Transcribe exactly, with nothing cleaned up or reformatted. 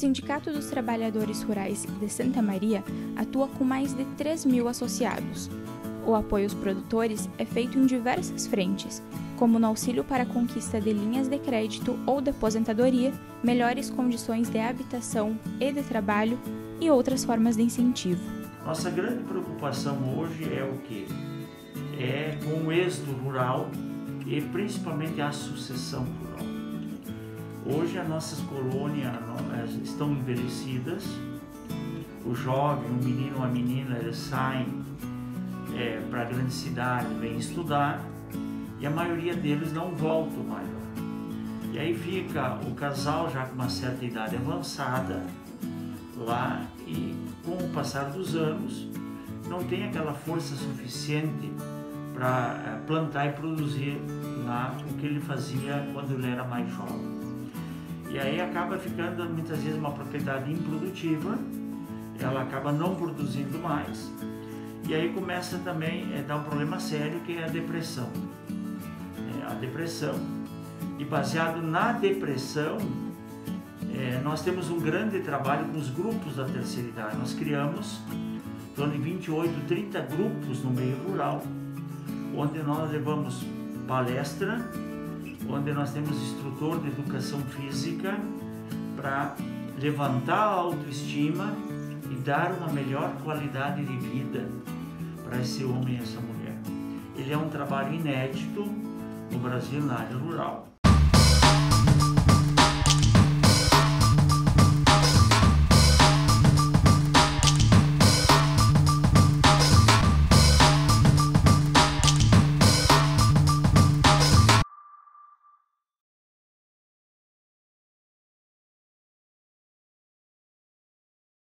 Sindicato dos Trabalhadores Rurais de Santa Maria atua com mais de três mil associados. O apoio aos produtores é feito em diversas frentes, como no auxílio para a conquista de linhas de crédito ou de aposentadoria, melhores condições de habitação e de trabalho e outras formas de incentivo. Nossa grande preocupação hoje é o quê? É com o êxodo rural e principalmente a sucessão rural. Hoje as nossas colônias estão envelhecidas, o jovem, o menino ou a menina, eles saem é, para a grande cidade, vêm estudar e a maioria deles não voltam mais lá. E aí fica o casal já com uma certa idade avançada lá e com o passar dos anos não tem aquela força suficiente para plantar e produzir lá o que ele fazia quando ele era mais jovem. E aí acaba ficando muitas vezes uma propriedade improdutiva, ela acaba não produzindo mais, e aí começa também a dar um problema sério que é a depressão. É, a depressão, e baseado na depressão, é, nós temos um grande trabalho com os grupos da terceira idade. Nós criamos em torno de vinte e oito, trinta grupos no meio rural, onde nós levamos palestra, onde nós temos instrutor de educação física para levantar a autoestima e dar uma melhor qualidade de vida para esse homem e essa mulher. Ele é um trabalho inédito no Brasil na área rural.